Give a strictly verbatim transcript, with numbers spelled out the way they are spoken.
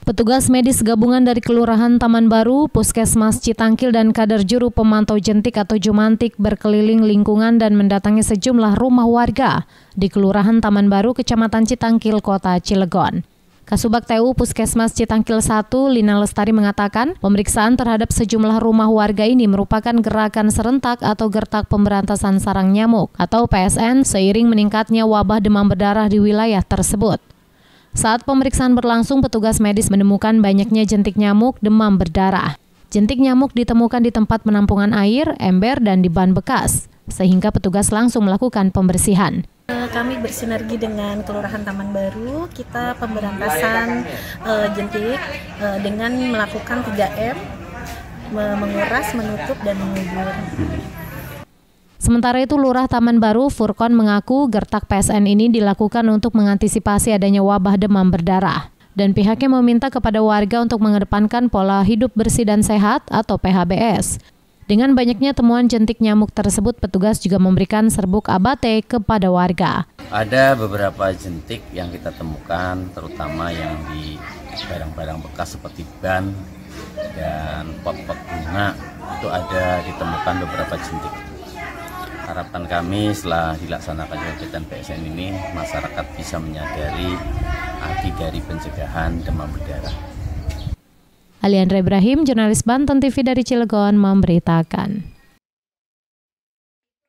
Petugas medis gabungan dari Kelurahan Taman Baru, Puskesmas Citangkil, dan kader juru pemantau jentik atau jumantik berkeliling lingkungan dan mendatangi sejumlah rumah warga di Kelurahan Taman Baru, Kecamatan Citangkil, Kota Cilegon. Kasubag T U Puskesmas Citangkil satu, Lina Lestari, mengatakan pemeriksaan terhadap sejumlah rumah warga ini merupakan gerakan serentak atau gertak pemberantasan sarang nyamuk atau P S N seiring meningkatnya wabah demam berdarah di wilayah tersebut. Saat pemeriksaan berlangsung, petugas medis menemukan banyaknya jentik nyamuk demam berdarah. Jentik nyamuk ditemukan di tempat penampungan air, ember, dan di ban bekas, sehingga petugas langsung melakukan pembersihan. Kami bersinergi dengan Kelurahan Taman Baru, kita pemberantasan uh, jentik uh, dengan melakukan tiga M, menguras, menutup, dan mengubur. Sementara itu, Lurah Taman Baru, Furkon, mengaku gertak P S N ini dilakukan untuk mengantisipasi adanya wabah demam berdarah. Dan pihaknya meminta kepada warga untuk mengedepankan pola hidup bersih dan sehat atau P H B S. Dengan banyaknya temuan jentik nyamuk tersebut, petugas juga memberikan serbuk abate kepada warga. Ada beberapa jentik yang kita temukan, terutama yang di barang-barang bekas seperti ban dan pot-pot bunga, itu ada ditemukan beberapa jentik. Harapan kami setelah dilaksanakannya kegiatan P S N ini, masyarakat bisa menyadari arti dari pencegahan demam berdarah. Aliandra Ibrahim, jurnalis Banten T V dari Cilegon, memberitakan.